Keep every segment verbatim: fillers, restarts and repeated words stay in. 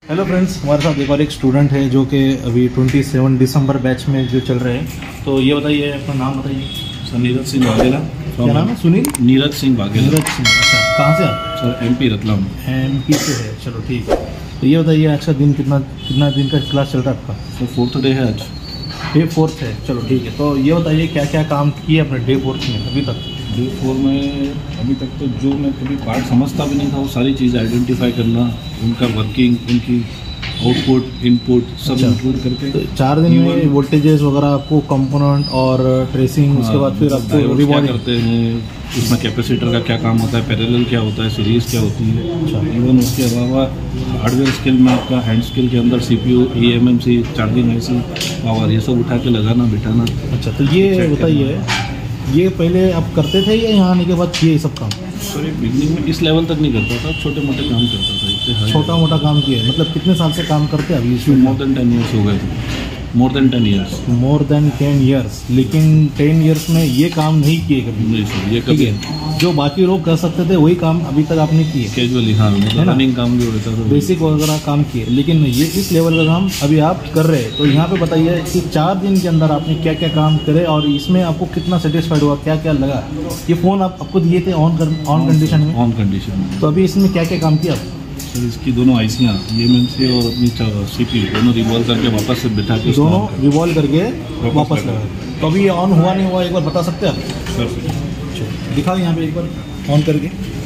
Hello friends, हमारे साथ एक और एक स्टूडेंट है जो कि अभी सत्ताईस दिसंबर बैच में जो चल रहे हैं। तो ये बताइए, अपना नाम बताइए। सर नीरज सिंह वाघेला। क्या नाम है? सुनील नीरज सिंह वाघेला। नीरज सिंह, अच्छा। कहाँ से आप? Sir MP Ratlam. एमपी से है, चलो ठीक है। तो ये बताइए, अच्छा दिन कितना कितना दिन का क्लास चल रहा है आपका? सर फोर्थ डे है आज। डे फोर्थ है, चलो ठीक है। तो ये बताइए क्या क्या काम किए अपने डे फोर्थ में अभी तक? डे फोर में अभी तक तो जो मैं कभी पार्ट समझता भी नहीं था वो सारी चीज़ आइडेंटिफाई करना, उनका वर्किंग, उनकी आउटपुट इनपुट सब अच्छा। इंक्लूड करके। तो चार दिन में वोल्टेजेस वगैरह आपको, कंपोनेंट और ट्रेसिंग, उसके बाद फिर आपको क्या करते हैं, इसमें कैपेसिटर का क्या काम होता है, पैरेलल क्या होता है, सीरीज क्या होती है। अच्छा। इवन उसके अलावा हार्डवेयर स्किल में आपका हैंड स्किल के अंदर CPU, eMMC, charging IC, power, ये सब उठा के लगाना बिठाना। अच्छा, तो ये बताइए, ये पहले आप करते थे या यहाँ आने के बाद किए सब काम? सर बिगनिंग में इस लेवल तक नहीं करता था, छोटे मोटे काम करता था। इससे छोटा मोटा काम किए, मतलब कितने साल से काम करते हैं अभी इसमें? मोर देन टेन ईयर्स हो गए थे। More than ten years. More than ten years. लेकिन टेन ईयर्स में ये काम नहीं किए कभी? नहीं सर, ये ठीक कभी है। जो बाकी लोग कर सकते थे वही काम अभी तक आपने किए? कैजुअली, हाँ, मतलब रनिंग काम भी होता था, बेसिक वगैरह काम किए। लेकिन ये इस लेवल का काम अभी आप कर रहे हैं। तो यहाँ पे बताइए कि चार दिन के अंदर आपने क्या क्या काम करे और इसमें आपको कितना सेटिस्फाइड हुआ, क्या क्या लगा? ये फ़ोन आप आपको दिए थे ऑन कर ऑन कंडीशन में? ऑन कंडीशन में। तो अभी इसमें क्या क्या काम किया आप? सर इसकी दोनों आईसियाँ ईएमएमसी और अपनी सीपीयू दोनों रिवॉल्व करके वापस से बिठा के दोनों रिवॉल्व करके वापस लगा। तो अभी ये ऑन हुआ नहीं हुआ, एक बार बता सकते हैं आप? सर दिखाओ यहाँ पे एक बार ऑन करके।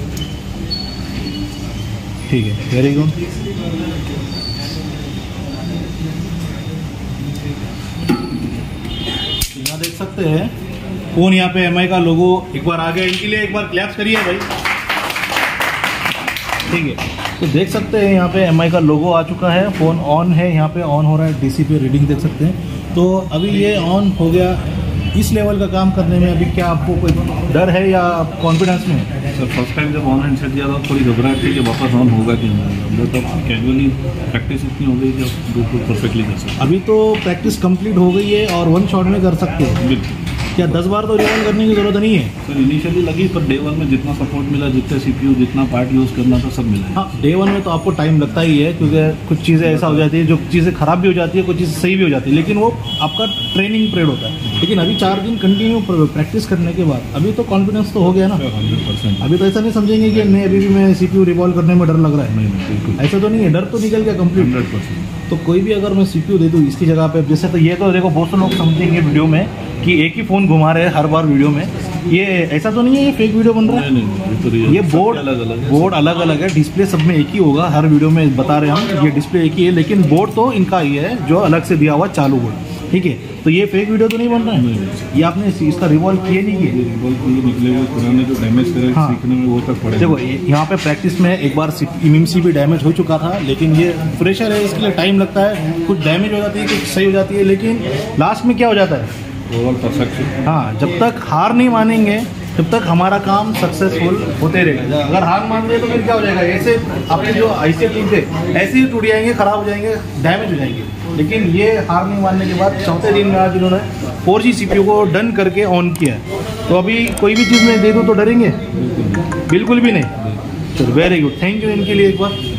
ठीक है, वेरी गुड। यहाँ देख सकते हैं फ़ोन, यहाँ पे एमआई का लोगो एक बार आ गया। इनके लिए एक बार क्लैप्स करिए भाई। ठीक है, तो देख सकते हैं यहाँ पे एमआई का लोगो आ चुका है। फ़ोन ऑन है, यहाँ पे ऑन हो रहा है, डीसी पे रीडिंग देख सकते हैं। तो अभी ये ऑन हो गया। इस लेवल का काम करने में अभी क्या आपको कोई डर है या कॉन्फिडेंस में? सर फर्स्ट टाइम जब ऑन हैंड सेट किया था थोड़ी घबराहट थी कि वापस ऑन होगा कि नहीं। बट अब कैजुअली प्रैक्टिस इतनी हो गई कि अब बिल्कुल परफेक्टली कर सकते। अभी तो प्रैक्टिस कंप्लीट हो गई है और वन शॉट में कर सकते हैं। बिल्कुल। क्या दस बार तो रिवाइंड करने की ज़रूरत नहीं है? सर इनिशियली लगी, पर डे वन में जितना सपोर्ट मिला, जितने सीपीयू, जितना पार्ट यूज़ करना था, सब मिला। हाँ, डे वन में तो आपको टाइम लगता ही है, क्योंकि कुछ चीज़ें ऐसा हो जाती है, जो चीज़ें ख़राब भी हो जाती है, कुछ चीज़ें सही भी हो जाती है, लेकिन वो आपका ट्रेनिंग पीरियड होता है। लेकिन अभी चार दिन कंटिन्यू प्रैक्टिस करने के बाद अभी तो कॉन्फिडेंस तो हो गया ना? Hundred percent. अभी तो ऐसा नहीं समझेंगे कि नहीं अभी भी मैं सीपीयू रिवॉल्व करने में डर लग रहा है। नहीं नहीं बिल्कुल ऐसा तो नहीं है, डर तो निकल गया कंप्लीट। Hundred percent. तो कोई भी अगर मैं सीपीयू दे दूँ इसकी जगह पे, जैसे, तो ये तो देखो बहुत से लोग समझेंगे वीडियो में कि एक ही फ़ोन घुमा रहे हैं हर बार वीडियो में। ये ऐसा तो नहीं है, ये फेक वीडियो बन रहा है। नहीं नहीं, ये तो रियल। ये बोर्ड अलग अलग है। बोर्ड अलग अलग है, डिस्प्ले सब में एक ही होगा। हर वीडियो में बता रहे हैं हम, ये डिस्प्ले एक ही है, लेकिन बोर्ड तो इनका ही है जो अलग से दिया हुआ चालू बोर्ड। ठीक है, तो ये फेक वीडियो तो नहीं बन रहा है। ये आपने इसका रिवॉल्व किए नहीं किए? रिवॉल्व निकले हुए पुराने जो डैमेज करे हाँ। सीखने में वो तक पड़े। देखो यहाँ पे प्रैक्टिस में एक बार एमएमसी भी डैमेज हो चुका था, लेकिन ये फ्रेशर है, इसके लिए टाइम लगता है। कुछ डैमेज हो जाती है, कुछ सही हो जाती है, लेकिन लास्ट में क्या हो जाता है? Overall perfection. हाँ, जब तक हार नहीं मानेंगे तब तक हमारा काम सक्सेसफुल होते रहेगा। अगर हार मान गए तो फिर क्या हो जाएगा? ऐसे आपके जो ऐसे टूटे ऐसे ही टूट जाएंगे, खराब हो जाएंगे, डैमेज हो जाएंगे। लेकिन ये हार नहीं मानने के बाद चौथे दिन में आज इन्होंने four G C P U को डन करके ऑन किया। तो अभी कोई भी चीज़ में दे दूँ तो डरेंगे? बिल्कुल भी नहीं। चलो, वेरी गुड, थैंक यू इनके लिए एक बार।